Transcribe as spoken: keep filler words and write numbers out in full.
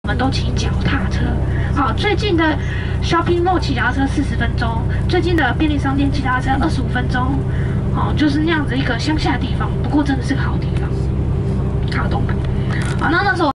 我们都骑脚踏车。好，最近的 shopping mall 骑脚踏车四十分钟，最近的便利商店骑脚踏车二十五分钟。哦，就是那样子一个乡下的地方，不过真的是个好地方，好东北。好，那那时候。